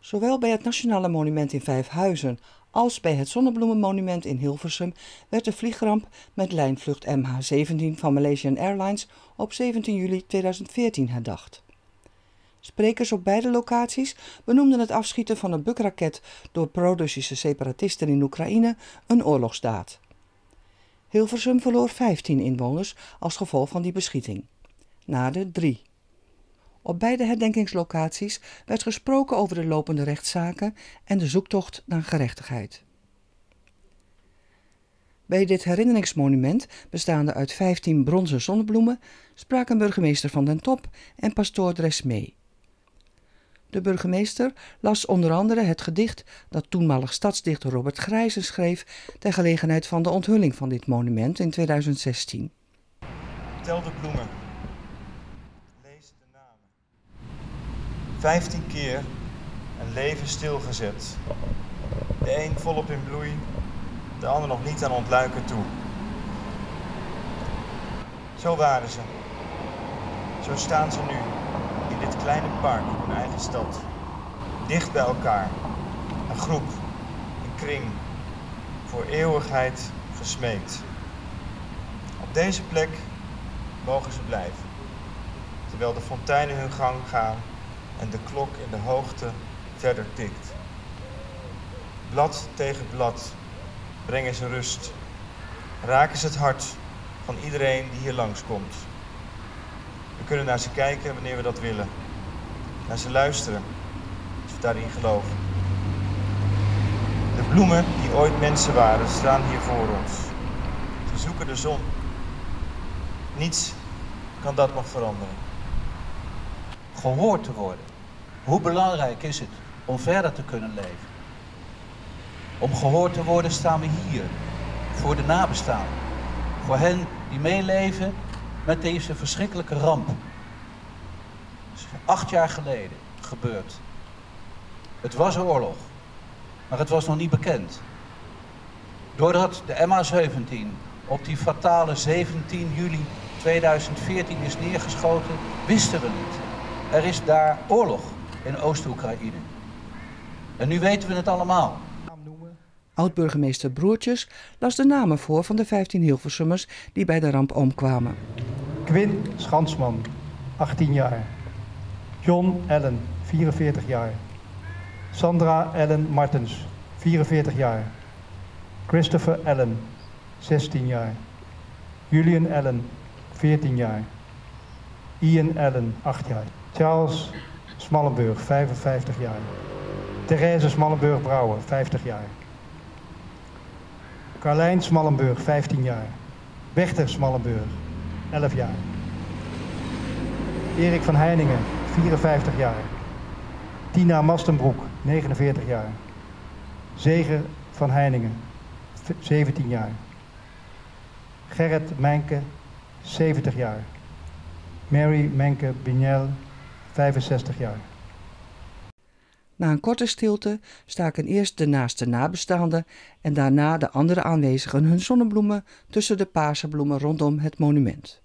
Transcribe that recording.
Zowel bij het Nationale Monument in Vijfhuizen als bij het Zonnebloemenmonument in Hilversum werd de vliegramp met lijnvlucht MH17 van Malaysian Airlines op 17 juli 2014 herdacht. Sprekers op beide locaties benoemden het afschieten van een bukraket door pro-Russische separatisten in Oekraïne een oorlogsdaad. Hilversum verloor 15 inwoners als gevolg van die beschieting. Naarden 3. Op beide herdenkingslocaties werd gesproken over de lopende rechtszaken en de zoektocht naar gerechtigheid. Bij dit herinneringsmonument, bestaande uit 15 bronzen zonnebloemen, spraken burgemeester Van den Top en pastoor Dresmee. De burgemeester las onder andere het gedicht dat toenmalig stadsdichter Robert Grijzen schreef ter gelegenheid van de onthulling van dit monument in 2016. Tel de bloemen. Lees de namen. 15 keer een leven stilgezet. De een volop in bloei, de ander nog niet aan ontluiken toe. Zo waren ze. Zo staan ze nu in dit kleine park in hun eigen stad. Dicht bij elkaar. Een groep, een kring, voor eeuwigheid gesmeed. Op deze plek mogen ze blijven, terwijl de fonteinen hun gang gaan en de klok in de hoogte verder tikt. Blad tegen blad brengen ze rust, raken ze het hart van iedereen die hier langskomt. We kunnen naar ze kijken wanneer we dat willen, naar ze luisteren als we daarin geloven. De bloemen die ooit mensen waren staan hier voor ons. Ze zoeken de zon. Niets kan dat nog veranderen. Gehoord te worden. Hoe belangrijk is het om verder te kunnen leven? Om gehoord te worden staan we hier, voor de nabestaanden. Voor hen die meeleven met deze verschrikkelijke ramp. Het is 8 jaar geleden gebeurd. Het was oorlog, maar het was nog niet bekend. Doordat de MH17 op die fatale 17 juli 2014 is neergeschoten, wisten we het. Er is daar oorlog in Oost-Oekraïne. En nu weten we het allemaal. Oud-burgemeester Broertjes las de namen voor van de 15 Hilversummers die bij de ramp omkwamen. Quinn Schansman, 18 jaar. John Allen, 44 jaar. Sandra Ellen Martens, 44 jaar. Christopher Allen, 16 jaar. Julian Allen, 14 jaar. Ian Allen, 8 jaar. Charles Smallenburg, 55 jaar. Therese Smallenburg-Brouwer, 50 jaar. Carlijn Smallenburg, 15 jaar. Wechter Smallenburg, 11 jaar. Erik van Heiningen, 54 jaar. Tina Mastenbroek, 49 jaar. Zeger van Heiningen, 17 jaar. Gerrit Menke, 70 jaar. Mary Menke Bignel, 65 jaar. Na een korte stilte staken eerst de naaste nabestaanden en daarna de andere aanwezigen hun zonnebloemen tussen de paarse bloemen rondom het monument.